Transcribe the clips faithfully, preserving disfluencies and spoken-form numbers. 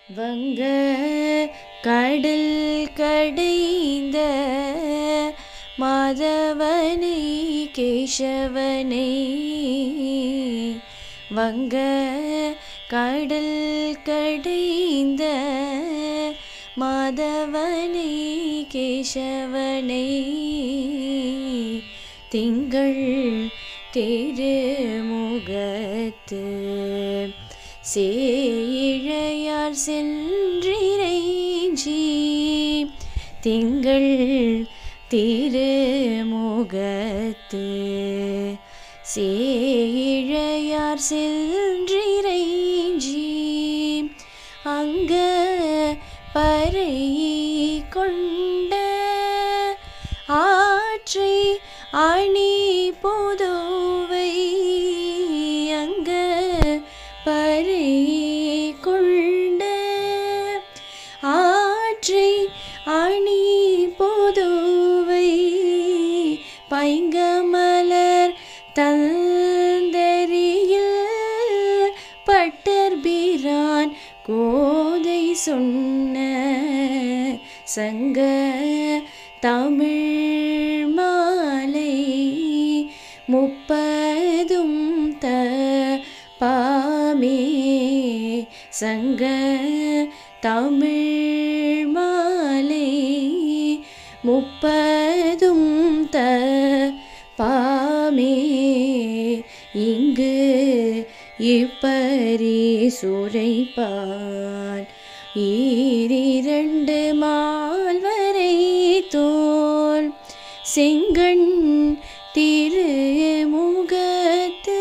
வங்க கடல் கடைந்த மாதவனை கேசவனை, வங்க கடல் கடைந்த மாதவனை கேசவனை, திங்கள் திருமுகத்து சேயிழையார் சென்றிறைஞ்சி, திங்கள் திருமுகத்து சேயிழையார் சென்றிறைஞ்சி, அங்க பறை கொண்ட ஆற்றை அணி புதுவை, அங்க பறை கொண்ட ஆற்றை அணி புதுவை, பைங்கமலர் தந்தரியில் பட்டர்பிரான் கோதை சொன்ன சங்க தமிழ் மாலை முப்பதும் தபாமே, சங்க தமிழ் மாலை முப்பதும் தபாமே, இங்கு இப்பரி சுரைப்பான் ஈரிரண்டு மால்வரை தோல், செங்கண் திருமுகத்து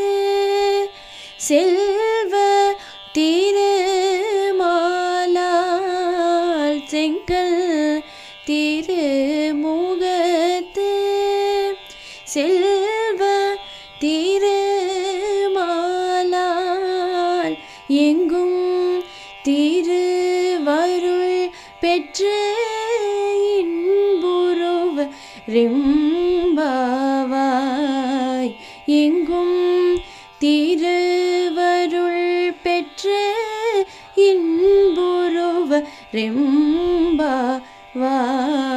செல்வ திருமாலால், செங்கல் திருமுகத்து செல்வ திருமாலால், எங்கும் திருவருள் பெற்று இன்புறுவ ரெம்பாவாய், எங்கும் திருவருள் பெற்று இன்புறுவ ரெம்பாவாய்.